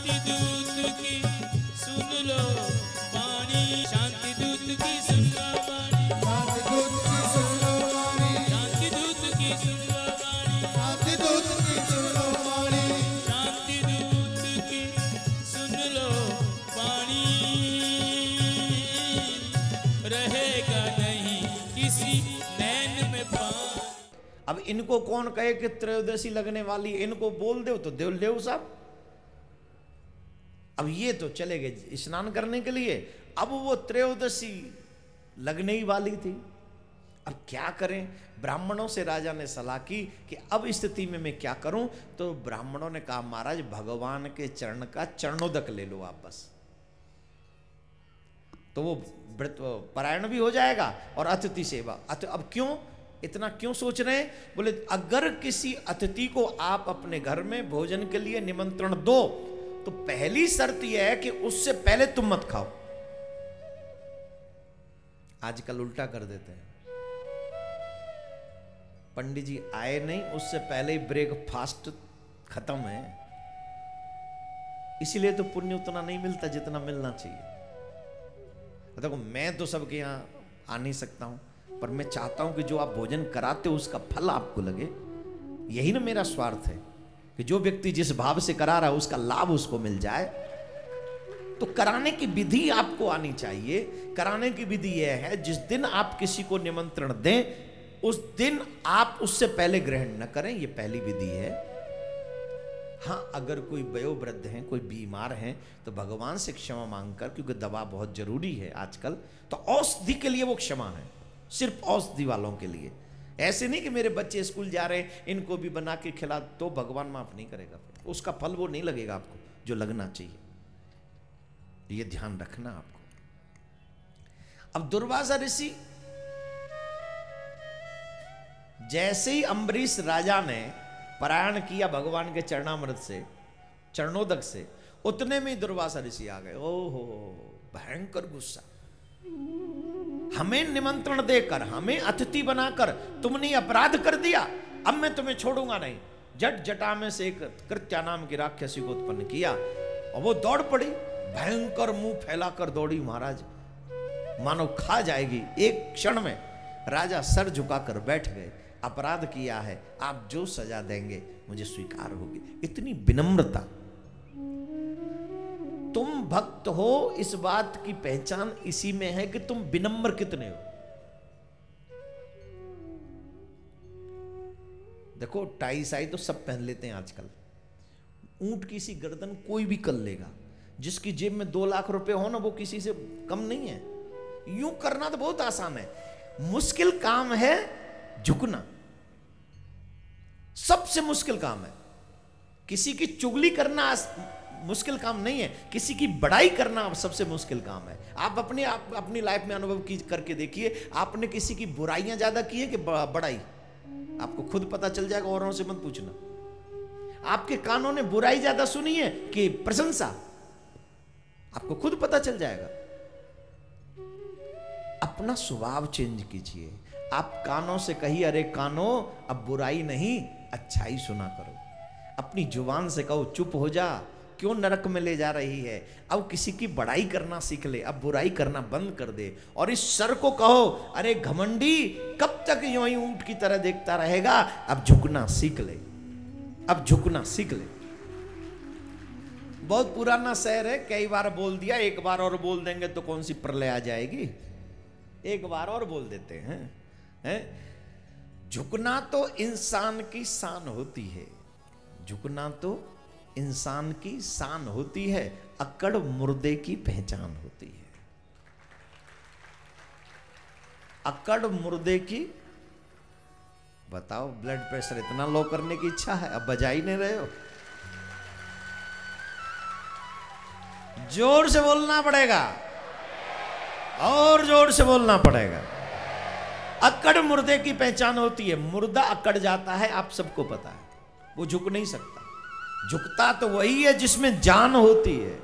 शांति दूत की सुन लो वाणी, शांति दूत की सुन लो वाणी, शांति दूत की सुन लो वाणी, शांति दूत की सुन लो वाणी, शांति दूत की सुन लो वाणी, शांति दूत की सुन लो वाणी। रहेगा नहीं किसी नैन में पानी। अब इनको कौन कहे कि त्रयोदशी लगने वाली, इनको बोल दो तो देव लेव साहब। अब ये तो चले गए स्नान करने के लिए, अब वो त्रयोदशी लगने ही वाली थी। अब क्या करें? ब्राह्मणों से राजा ने सलाह की कि अब इस स्थिति में मैं क्या करूं? तो ब्राह्मणों ने कहा महाराज भगवान के चरण का चरणोदक ले लो आप बस, तो वो व्रत पारायण भी हो जाएगा और अतिथि सेवा। अब क्यों इतना क्यों सोच रहे हैं? बोले अगर किसी अतिथि को आप अपने घर में भोजन के लिए निमंत्रण दो तो पहली शर्त यह है कि उससे पहले तुम मत खाओ। आजकल उल्टा कर देते हैं, पंडित जी आए नहीं उससे पहले ही ब्रेकफास्ट खत्म है, इसीलिए तो पुण्य उतना नहीं मिलता जितना मिलना चाहिए। देखो मैं तो सबके यहां आ नहीं सकता हूं, पर मैं चाहता हूं कि जो आप भोजन कराते हो उसका फल आपको लगे। यही ना मेरा स्वार्थ है कि जो व्यक्ति जिस भाव से करा रहा है उसका लाभ उसको मिल जाए। तो कराने की विधि आपको आनी चाहिए। कराने की विधि यह है जिस दिन आप किसी को निमंत्रण दें उस दिन आप उससे पहले ग्रहण न करें, यह पहली विधि है। हाँ अगर कोई वयोवृद्ध हैं, कोई बीमार हैं तो भगवान से क्षमा मांगकर, क्योंकि दवा बहुत जरूरी है आजकल, तो औषधि के लिए वो क्षमा है, सिर्फ औषधि वालों के लिए। ऐसे नहीं कि मेरे बच्चे स्कूल जा रहे हैं इनको भी बना के खिला, तो भगवान माफ नहीं करेगा, उसका फल वो नहीं लगेगा आपको जो लगना चाहिए। ये ध्यान रखना आपको। अब दुर्वासा ऋषि जैसे ही अम्बरीश राजा ने पारायण किया भगवान के चरणामृत से, चरणोदक से, उतने में दुर्वासा ऋषि आ गए। ओहो भयंकर गुस्सा, हमें निमंत्रण देकर, हमें अतिथि बनाकर तुमने अपराध कर दिया, अब मैं तुम्हें छोड़ूंगा नहीं। जट जटा में से एक कृत्या नाम की राक्षसी को उत्पन्न किया और वो दौड़ पड़ी, भयंकर मुंह फैलाकर दौड़ी महाराज, मानो खा जाएगी। एक क्षण में राजा सर झुकाकर बैठ गए। अपराध किया है, आप जो सजा देंगे मुझे स्वीकार होगी। इतनी विनम्रता। तुम भक्त हो इस बात की पहचान इसी में है कि तुम विनम्र कितने हो। देखो टाई साई तो सब पहन लेते हैं आजकल, ऊंट की सी गर्दन कोई भी कर लेगा। जिसकी जेब में 2 लाख रुपए हो ना वो किसी से कम नहीं है। यूं करना तो बहुत आसान है, मुश्किल काम है झुकना, सबसे मुश्किल काम है। किसी की चुगली करना मुश्किल काम नहीं है, किसी की बड़ाई करना सबसे मुश्किल काम है। आप अपनी लाइफ में अनुभव करके देखिए, आपने किसी की बुराइयां ज्यादा की है कि बड़ाई? आपको खुद पता चल जाएगा, औरों से मत पूछना। आपके कानों ने बुराई ज्यादा सुनी है कि प्रशंसा? आपको खुद पता चल जाएगा। अपना स्वभाव चेंज कीजिए। आप कानों से कहिए अरे कानों अब बुराई नहीं अच्छाई सुना करो। अपनी जुबान से कहो चुप हो जा, क्यों नरक में ले जा रही है। अब किसी की बड़ाई करना सीख ले, अब बुराई करना बंद कर दे। और इस सर को कहो अरे घमंडी कब तक यूं ही ऊंट की तरह देखता रहेगा, अब झुकना सीख ले, अब झुकना सीख ले। बहुत पुराना शहर है, कई बार बोल दिया, एक बार और बोल देंगे तो कौन सी प्रलय आ जाएगी। एक बार और बोल देते हैं। झुकना तो इंसान की शान होती है, झुकना तो इंसान की शान होती है, अक्कड़ मुर्दे की पहचान होती है। अक्कड़ मुर्दे की, बताओ ब्लड प्रेशर इतना लो करने की इच्छा है, अब बजा ही नहीं रहे हो। जोर से बोलना पड़ेगा और जोर से बोलना पड़ेगा। अक्कड़ मुर्दे की पहचान होती है। मुर्दा अक्कड़ जाता है, आप सबको पता है, वो झुक नहीं सकता। झुकता तो वही है जिसमें जान होती है।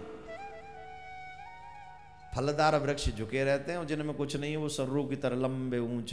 फलदार वृक्ष झुके रहते हैं और जिनमें कुछ नहीं है वो सर्रों की तरह लंबे ऊंचे,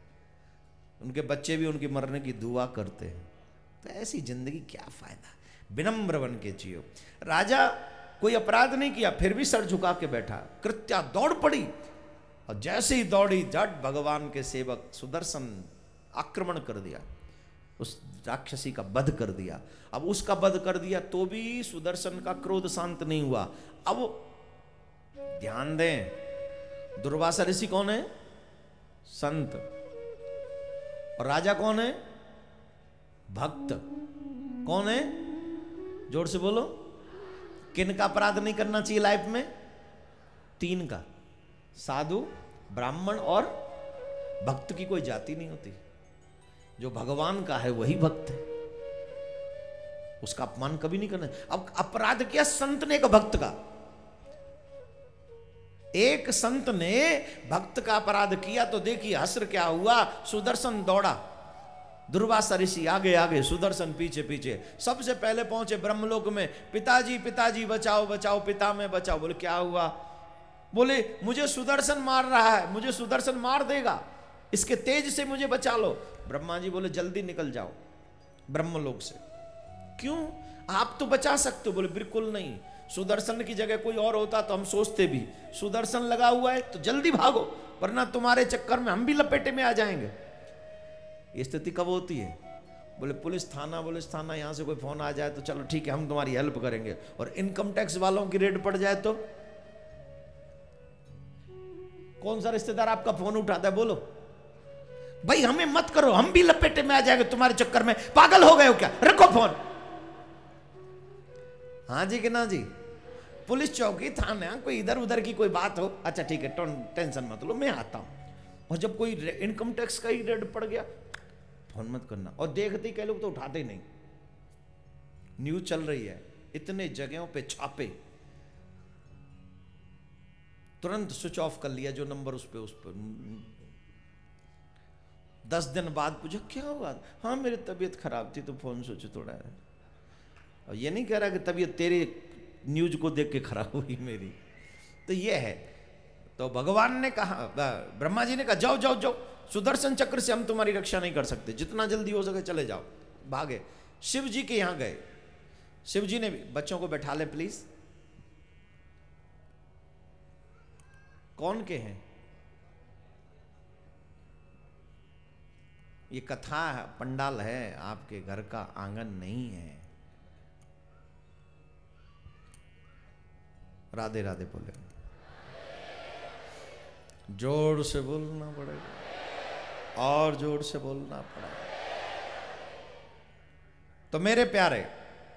उनके बच्चे भी उनके मरने की दुआ करते हैं। तो ऐसी जिंदगी क्या फायदा। विनम्र बन के जियो। राजा कोई अपराध नहीं किया, फिर भी सर झुका के बैठा। कृत्या दौड़ पड़ी, और जैसे ही दौड़ी झट भगवान के सेवक सुदर्शन आक्रमण कर दिया, उस राक्षसी का वध कर दिया। अब उसका वध कर दिया तो भी सुदर्शन का क्रोध शांत नहीं हुआ। अब ध्यान दें, दुर्वासा ऋषि कौन है? संत। और राजा कौन है? भक्त। कौन है? जोर से बोलो। किन का अपराध नहीं करना चाहिए लाइफ में? 3 का, साधु, ब्राह्मण और भक्त की कोई जाति नहीं होती। जो भगवान का है वही भक्त है, उसका अपमान कभी नहीं करना। अब अपराध किया संत ने एक भक्त का, एक संत ने भक्त का अपराध किया तो देखिए हस्र क्या हुआ। सुदर्शन दौड़ा, दुर्वासा ऋषि आगे आगे, सुदर्शन पीछे पीछे। सबसे पहले पहुंचे ब्रह्मलोक में, पिताजी पिताजी बचाओ बचाओ, पिता में बचाओ। बोले क्या हुआ? बोले मुझे सुदर्शन मार रहा है, मुझे सुदर्शन मार देगा, इसके तेज से मुझे बचा लो। ब्रह्मा जी बोले जल्दी निकल जाओ ब्रह्मलोक से। क्यों? आप तो बचा सकते हो। बोले बिल्कुल नहीं, सुदर्शन की जगह कोई और होता तो हम सोचते भी, सुदर्शन लगा हुआ है तो जल्दी भागो, वरना तुम्हारे चक्कर में हम भी लपेटे में आ जाएंगे। ये स्थिति कब होती है? बोले पुलिस थाना यहां से कोई फोन आ जाए तो चलो ठीक है हम तुम्हारी हेल्प करेंगे, और इनकम टैक्स वालों की रेड पड़ जाए तो कौन सा रिश्तेदार आपका फोन उठाता है? बोलो भाई हमें मत करो, हम भी लपेटे में आ जाएंगे तुम्हारे चक्कर में, पागल हो गए हो क्या, रखो फोन। हाँ जी कि ना जी? पुलिस चौकी, थाना, कोई इधर उधर की कोई बात हो, अच्छा ठीक है टेंशन मत लो मैं आता हूं। और जब कोई इनकम टैक्स का ही रेड पड़ गया, फोन मत करना। और देखते ही कई लोग तो उठाते ही नहीं। न्यूज चल रही है, इतने जगहों पे छापे, तुरंत स्विच ऑफ कर लिया जो नंबर उस पर 10 दिन बाद पूछा क्या हुआ? हाँ मेरी तबीयत खराब थी तो फोन स्विच तोड़ा है। और ये नहीं कह रहा कि तबीयत तेरे न्यूज को देख के खराब हुई मेरी। तो ये है। तो भगवान ने कहा, ब्रह्मा जी ने कहा जाओ जाओ जाओ, सुदर्शन चक्र से हम तुम्हारी रक्षा नहीं कर सकते, जितना जल्दी हो सके चले जाओ। भागे, शिव जी के यहां गए। शिव जी ने भी, बच्चों को बैठा ले प्लीज। कौन के हैं? ये कथा है, पंडाल है, आपके घर का आंगन नहीं है। राधे राधे बोले, जोर से बोलना पड़ेगा, और जोर से बोलना पड़ेगा। तो मेरे प्यारे,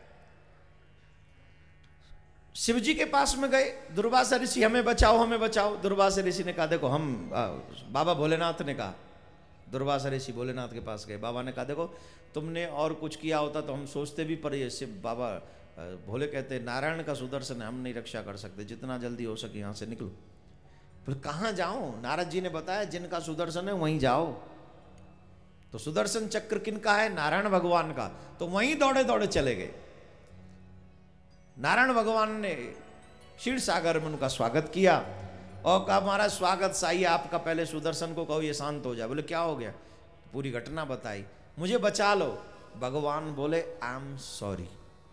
शिव जी के पास में गए, दुर्वासा ऋषि हमें बचाओ हमें बचाओ। दुर्वासा ऋषि ने कहा देखो हम, बाबा भोलेनाथ ने कहा, दुर्वासा ऋषि भोलेनाथ के पास गए। बाबा ने कहा देखो तुमने और कुछ किया होता तो हम सोचते भी, पर ये शिव बाबा भोले कहते नारायण का सुदर्शन है, हम नहीं रक्षा कर सकते, जितना जल्दी हो सके यहां से निकलो। फिर कहाँ जाऊं? नारद जी ने बताया जिनका सुदर्शन है वहीं जाओ। तो सुदर्शन चक्र किनका है? नारायण भगवान का। तो वहीं दौड़े दौड़े चले गए। नारायण भगवान ने क्षीर सागर में उनका स्वागत किया और कहा हमारा स्वागत साई, आपका पहले सुदर्शन को कहो ये शांत हो जाए। बोले क्या हो गया? पूरी घटना बताई, मुझे बचा लो। भगवान बोले आई एम सॉरी,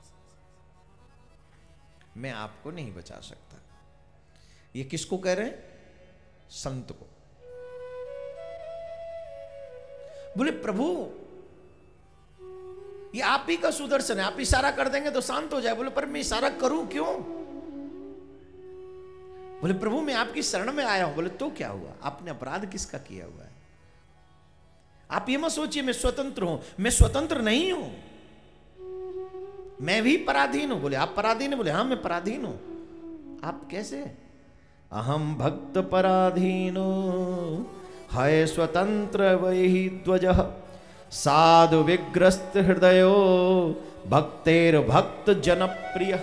मैं आपको नहीं बचा सकता। ये किसको कह रहे हैं? संत को। बोले प्रभु ये आप ही का सुदर्शन है, आप इशारा कर देंगे तो शांत हो जाए। बोले पर मैं इशारा करूं क्यों? बोले प्रभु मैं आपकी शरण में आया हूं। बोले तो क्या हुआ? आपने अपराध किसका किया हुआ है? आप ये मत सोचिए मैं स्वतंत्र हूं, मैं स्वतंत्र नहीं हूं, मैं भी पराधीन हूं। बोले आप पराधीन हैं? बोले हाँ मैं पराधीन हूं। आप कैसे? अहम भक्त पराधीनो है स्वतंत्र वही ध्वज साधु विग्रस्त हृदयो भक्तेर भक्त जनप्रिय।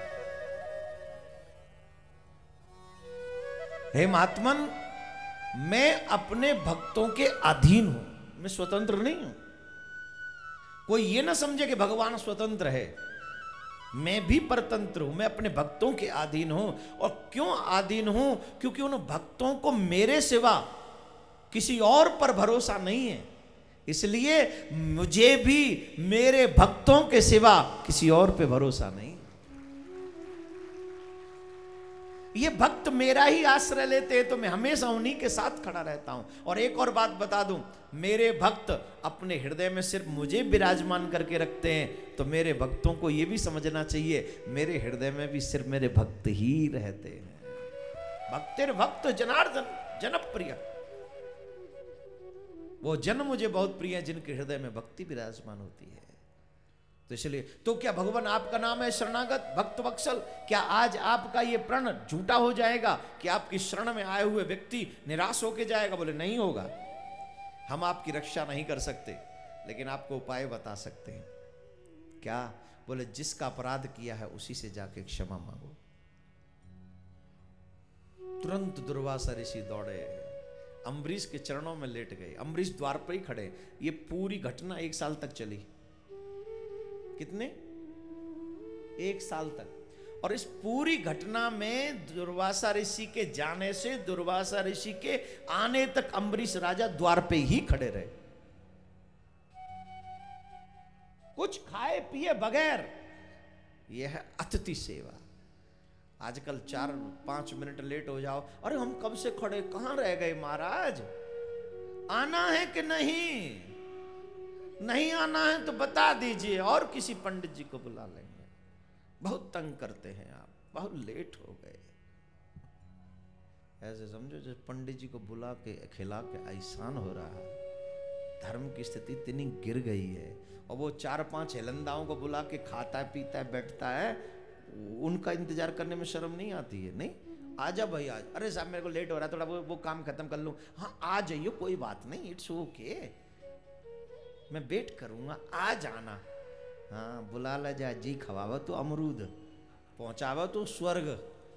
हे महात्मन, मैं अपने भक्तों के अधीन हूं, मैं स्वतंत्र नहीं हूं। कोई ये ना समझे कि भगवान स्वतंत्र है, मैं भी परतंत्र हूं, मैं अपने भक्तों के अधीन हूं। और क्यों अधीन हूं? क्योंकि उन भक्तों को मेरे सिवा किसी और पर भरोसा नहीं है। इसलिए मुझे भी मेरे भक्तों के सिवा किसी और पे भरोसा नहीं। ये भक्त मेरा ही आश्रय लेते हैं तो मैं हमेशा उन्हीं के साथ खड़ा रहता हूं। और एक और बात बता दूं, मेरे भक्त अपने हृदय में सिर्फ मुझे विराजमान करके रखते हैं, तो मेरे भक्तों को यह भी समझना चाहिए मेरे हृदय में भी सिर्फ मेरे भक्त ही रहते हैं। भक्तिर भक्त जनार्दन जनप्रिय, वो जन मुझे बहुत प्रिय है जिनके हृदय में भक्ति विराजमान होती है। तो इसलिए तो क्या भगवान आपका नाम है शरणागत भक्त वत्सल? क्या आज आपका ये प्रण झूठा हो जाएगा कि आपकी शरण में आए हुए व्यक्ति निराश होकर जाएगा? बोले नहीं होगा। हम आपकी रक्षा नहीं कर सकते, लेकिन आपको उपाय बता सकते हैं। क्या? बोले जिसका अपराध किया है उसी से जाके क्षमा मांगो। तुरंत दुर्वासा ऋषि दौड़े, अम्बरीश के चरणों में लेट गए। अम्बरीश द्वार पर ही खड़े। ये पूरी घटना 1 साल तक चली। कितने? 1 साल तक। और इस पूरी घटना में दुर्वासा ऋषि के जाने से दुर्वासा ऋषि के आने तक अम्बरीश राजा द्वार पे ही खड़े रहे, कुछ खाए पिए बगैर। यह है अतिथि सेवा। आजकल 4-5 मिनट लेट हो जाओ, अरे हम कब से खड़े, कहां रह गए महाराज, आना है कि नहीं? नहीं आना है तो बता दीजिए और किसी पंडित जी को बुला लेंगे। बहुत तंग करते हैं आप, बहुत लेट हो गए। ऐसे समझो जैसे पंडित जी को बुला के खिला के एहसान हो रहा है। धर्म की स्थिति इतनी गिर गई है, और वो 4-5 हिलंदाओं को बुला के खाता है, पीता है, बैठता है, उनका इंतजार करने में शर्म नहीं आती है? नहीं, आजा भाई आज, अरे साहब मेरे को लेट हो रहा है, थोड़ा वो काम खत्म कर लूं। हाँ आ जाइए, कोई बात नहीं, इट्स ओके, मैं वेट करूंगा, आ जाना। हाँ बुला ला जा जी, खवावा तो अमरूद, पहुंचावा तो स्वर्ग।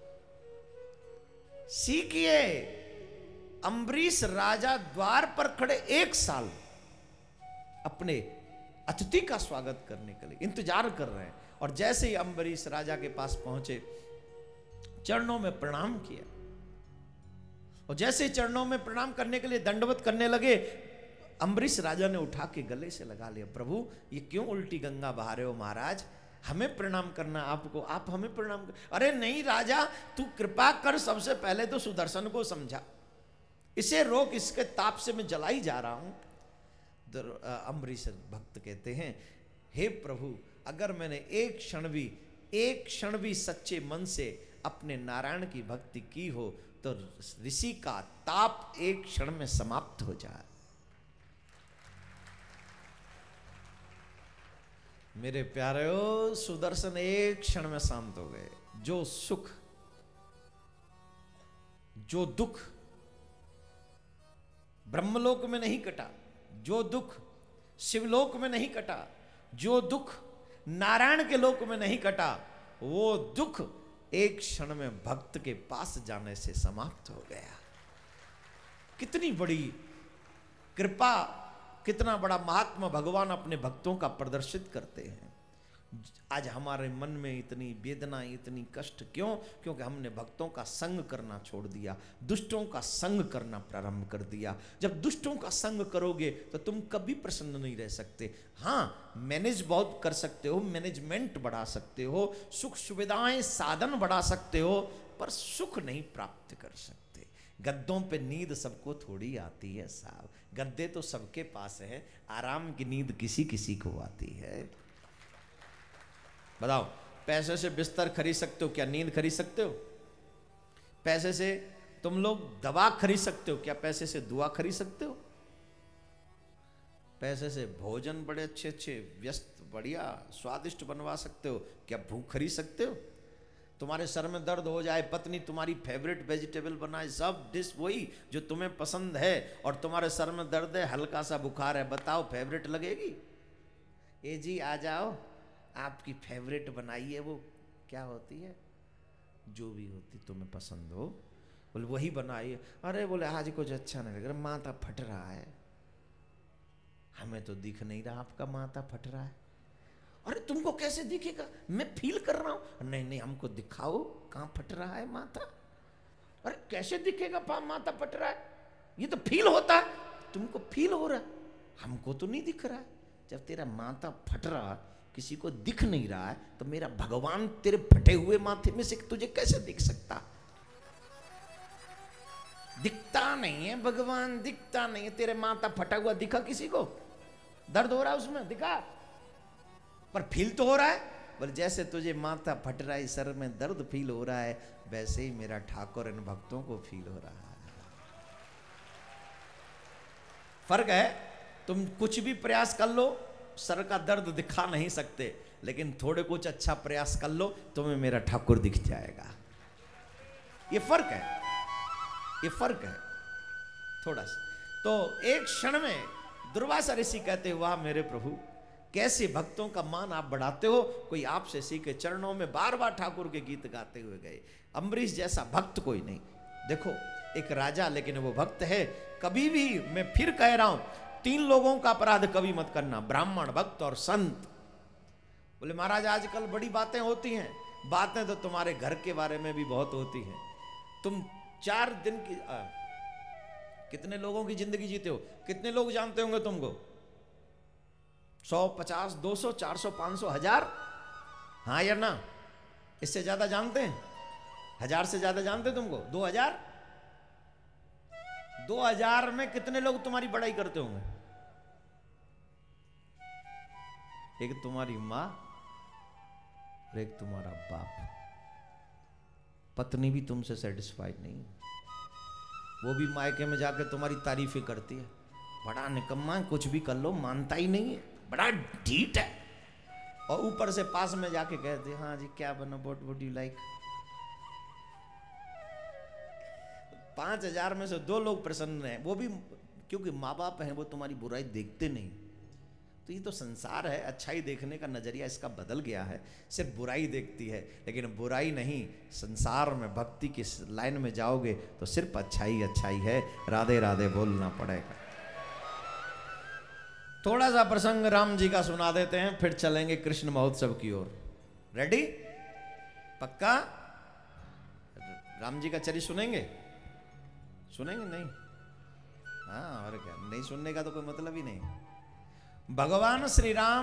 सीखिए, अम्बरीश राजा द्वार पर खड़े 1 साल अपने अतिथि का स्वागत करने के लिए इंतजार कर रहे हैं। और जैसे ही अम्बरीश राजा के पास पहुंचे, चरणों में प्रणाम किया, और जैसे ही चरणों में प्रणाम करने के लिए दंडवत करने लगे, अम्बरीश राजा ने उठा के गले से लगा लिया। प्रभु ये क्यों उल्टी गंगा बहा रहे हो महाराज, हमें प्रणाम करना आपको, आप हमें प्रणाम कर। अरे नहीं राजा, तू कृपा कर, सबसे पहले तो सुदर्शन को समझा, इसे रोक, इसके ताप से मैं जला ही जा रहा हूं। अम्बरीश भक्त कहते हैं, हे प्रभु अगर मैंने एक क्षण भी सच्चे मन से अपने नारायण की भक्ति की हो तो ऋषि का ताप एक क्षण में समाप्त हो जाए। मेरे प्यारे सुदर्शन एक क्षण में शांत हो गए। जो सुख, जो दुख ब्रह्मलोक में नहीं कटा, जो दुख शिवलोक में नहीं कटा, जो दुख नारायण के लोक में नहीं कटा, वो दुख एक क्षण में भक्त के पास जाने से समाप्त हो गया। कितनी बड़ी कृपा, कितना बड़ा महात्मा भगवान अपने भक्तों का प्रदर्शित करते हैं। आज हमारे मन में इतनी वेदना, इतनी कष्ट क्यों? क्योंकि हमने भक्तों का संग करना छोड़ दिया, दुष्टों का संग करना प्रारंभ कर दिया। जब दुष्टों का संग करोगे तो तुम कभी प्रसन्न नहीं रह सकते। हाँ, मैनेज बहुत कर सकते हो, मैनेजमेंट बढ़ा सकते हो, सुख सुविधाएं साधन बढ़ा सकते हो, पर सुख नहीं प्राप्त कर सकते। गद्दों पे नींद सबको थोड़ी आती है साहब, गद्दे तो सबके पास है, आराम की नींद किसी किसी को आती है। बताओ, पैसे से बिस्तर खरीद सकते हो, क्या नींद खरीद सकते हो? पैसे से तुम लोग दवा खरीद सकते हो, क्या पैसे से दुआ खरीद सकते हो? पैसे से भोजन बड़े अच्छे अच्छे व्यस्त बढ़िया स्वादिष्ट बनवा सकते हो, क्या भूख खरीद सकते हो? तुम्हारे सर में दर्द हो जाए, पत्नी तुम्हारी फेवरेट वेजिटेबल बनाए, सब डिश वही जो तुम्हें पसंद है, और तुम्हारे सर में दर्द है, हल्का सा बुखार है, बताओ फेवरेट लगेगी? ए जी आ जाओ, आपकी फेवरेट बनाइए, वो क्या होती है, जो भी होती तुम्हें पसंद हो, बोले वही बनाइए। अरे बोले आज कुछ अच्छा नहीं लग रहा, माथा फट रहा है। हमें तो दिख नहीं रहा आपका माथा फट रहा है। अरे तुमको कैसे दिखेगा, मैं फील कर रहा हूं। नहीं नहीं, हमको दिखाओ कहाँ फट रहा है माथा। अरे कैसे दिखेगा माथा फट रहा है, ये तो फील होता है। तुमको फील हो रहा है, हमको तो नहीं दिख रहा है। जब तेरा माथा फट रहा, किसी को दिख नहीं रहा है, तो मेरा भगवान तेरे फटे हुए माथे में से तुझे कैसे दिख सकता? दिखता नहीं है भगवान, दिखता नहीं है। तेरे माथा फटा हुआ दिखा किसी को? दर्द हो रहा है उसमें, दिखा? पर फील तो हो रहा है। बोले जैसे तुझे माथा फट रहा है, सर में दर्द फील हो रहा है, वैसे ही मेरा ठाकुर इन भक्तों को फील हो रहा है। फर्क है। तुम कुछ भी प्रयास कर लो, सर का दर्द दिखा नहीं सकते, लेकिन थोड़े कुछ अच्छा प्रयास कर लो, तुम्हें मेरा ठाकुर दिख जाएगा। ये फर्क है, ये फर्क है थोड़ा सा। तो एक क्षण में दुर्वासा ऋषि कहते, वाह मेरे प्रभु, कैसे भक्तों का मान आप बढ़ाते हो। कोई आपसे सीखे चरणों में बार बार ठाकुर के गीत गाते हुए गए। अम्बरीश जैसा भक्त कोई नहीं। देखो एक राजा, लेकिन वो भक्त है। कभी भी मैं फिर कह रहा हूं, 3 लोगों का अपराध कभी मत करना, ब्राह्मण, भक्त और संत। बोले महाराज आजकल बड़ी बातें होती हैं। बातें तो तुम्हारे घर के बारे में भी बहुत होती हैं। तुम 4 दिन की कितने लोगों की जिंदगी जीते हो? कितने लोग जानते होंगे तुमको? 100, 50, 200, 400, 500, 1000? हाँ या ना? इससे ज्यादा जानते हैं? 1000 से ज्यादा जानते तुमको? 2000? 2000 में कितने लोग तुम्हारी बड़ाई करते होंगे? एक तुम्हारी मां और एक तुम्हारा बाप। पत्नी भी तुमसे सेटिस्फाइड नहीं, वो भी मायके में जाकर तुम्हारी तारीफें करती है। बड़ा निकम्मा है, कुछ भी कर लो मानता ही नहीं है, बड़ा ढीठ है। और ऊपर से पास में जाके कहते, हाँ जी क्या बना, व्हाट वुड यू लाइक। 5000 में से 2 लोग प्रसन्न हैं, वो भी क्योंकि माँ बाप हैं, वो तुम्हारी बुराई देखते नहीं। तो ये तो संसार है, अच्छाई देखने का नजरिया इसका बदल गया है। सिर्फ बुराई देखती है, लेकिन बुराई नहीं। संसार में भक्ति की लाइन में जाओगे तो सिर्फ अच्छाई अच्छाई है। राधे राधे बोलना पड़ेगा। थोड़ा सा प्रसंग राम जी का सुना देते हैं, फिर चलेंगे कृष्ण महोत्सव की ओर। रेडी? पक्का? राम जी का चरित्र सुनेंगे? सुनेंगे नहीं? हाँ, और क्या, नहीं सुनने का तो कोई मतलब ही नहीं। भगवान श्री राम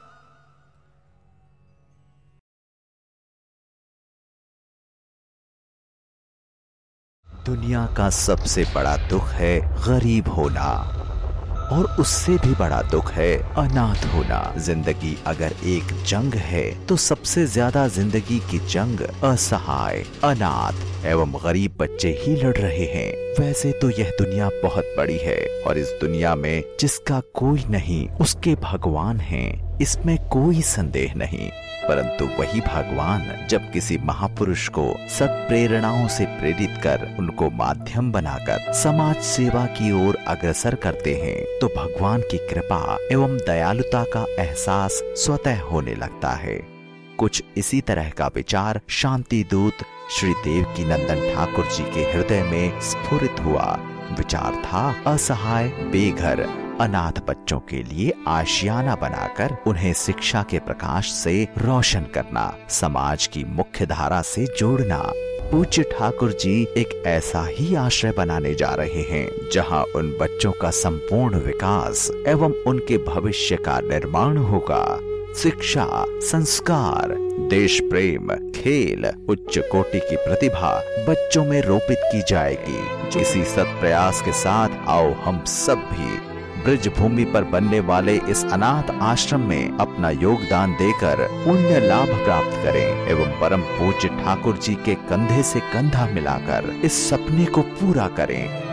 दुनिया का सबसे बड़ा दुख है गरीब होना, और उससे भी बड़ा दुख है अनाथ होना। जिंदगी अगर एक जंग है तो सबसे ज्यादा जिंदगी की जंग असहाय, अनाथ एवं गरीब बच्चे ही लड़ रहे हैं। वैसे तो यह दुनिया बहुत बड़ी है, और इस दुनिया में जिसका कोई नहीं उसके भगवान हैं, इसमें कोई संदेह नहीं। परंतु वही भगवान जब किसी महापुरुष को सत्प्रेरणाओं से प्रेरित कर उनको माध्यम बनाकर समाज सेवा की ओर अग्रसर करते हैं, तो भगवान की कृपा एवं दयालुता का एहसास स्वतः होने लगता है। कुछ इसी तरह का विचार शांति दूत श्री देवकी नंदन ठाकुर जी के हृदय में स्फुरित हुआ। विचार था असहाय, बेघर, अनाथ बच्चों के लिए आशियाना बनाकर उन्हें शिक्षा के प्रकाश से रोशन करना, समाज की मुख्य धारा से जोड़ना। पूज्य ठाकुर जी एक ऐसा ही आश्रय बनाने जा रहे हैं जहां उन बच्चों का संपूर्ण विकास एवं उनके भविष्य का निर्माण होगा। शिक्षा, संस्कार, देश प्रेम, खेल, उच्च कोटि की प्रतिभा बच्चों में रोपित की जाएगी। इसी सत्प्रयास के साथ आओ हम सब भी ब्रज भूमि पर बनने वाले इस अनाथ आश्रम में अपना योगदान देकर पुण्य लाभ प्राप्त करें एवं परम पूज्य ठाकुर जी के कंधे से कंधा मिलाकर इस सपने को पूरा करें।